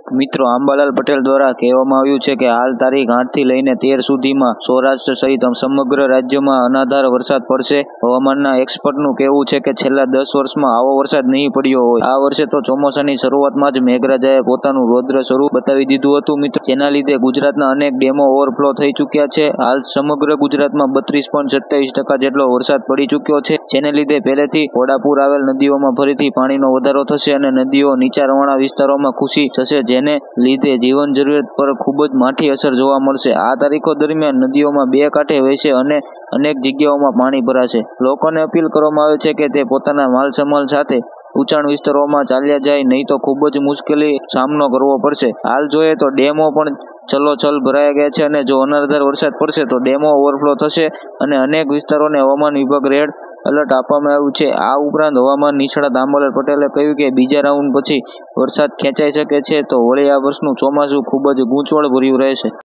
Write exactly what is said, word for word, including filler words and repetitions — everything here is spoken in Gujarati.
મિત્રો આંબાલાલ પટેલ દ્વારા કહેવામાં આવ્યું છે કે હાલ તારીખ આઠથી લઈને તેર સુધીમાં સૌરાષ્ટ્ર સહિત સમગ્ર રાજ્યમાં અનધાર વરસાદ પડશે। હવામાનના એક્સપર્ટનું કહેવું છે કે છેલ્લા દસ વર્ષમાં આવો વરસાદ નહીં પડ્યો હોય। આ વર્ષે તો ચોમાસાની શરૂઆતમાં જ મેઘરાજાએ પોતાનું રૌદ્ર સ્વરૂપ બતાવી દીધું હતું મિત્રો, જેના લીધે ગુજરાતના અનેક ડેમો ઓવરફ્લો થઈ ચૂક્યા છે। હાલ સમગ્ર ગુજરાતમાં બત્રીસ પોઈન્ટ સત્યાવીસ ટકા જેટલો વરસાદ પડી ચૂક્યો છે, જેને લીધે પહેલેથી ઘોડાપૂર આવેલ નદીઓમાં ફરીથી પાણીનો વધારો થશે અને નદીઓ નીચાણવાળા વિસ્તારોમાં ખુશી થશે, જેને લીધે જીવન જરૂરિયાત પર ખૂબ જ માઠી અસર જોવા મળશે। આ તારીખો દરમિયાન નદીઓમાં બે કાંઠે વહેશે અને અનેક જગ્યાઓમાં પાણી ભરાશે। લોકોને અપીલ કરવામાં આવે છે કે તે પોતાના માલસામાન સાથે ઊંચાણ વિસ્તારોમાં ચાલ્યા જાય, નહીં તો ખૂબ જ મુશ્કેલી સામનો કરવો પડશે। હાલ જોઈએ તો ડેમો પણ છલોછલ ભરાઈ ગયા છે અને જો અનરાધાર વરસાદ પડશે તો ડેમો ઓવરફ્લો થશે અને અનેક વિસ્તારોને હવામાન વિભાગ રેડ એલર્ટ આપવામાં આવ્યું છે। આ ઉપરાંત હવામાન નિષ્ણાત આંબાલાલ પટેલે કહ્યું કે બીજા રાઉન્ડ પછી વરસાદ ખેંચાઈ શકે છે, તો વળી આ વર્ષનું ચોમાસું ખૂબ જ ગૂંચવણ ભર્યું રહેશે।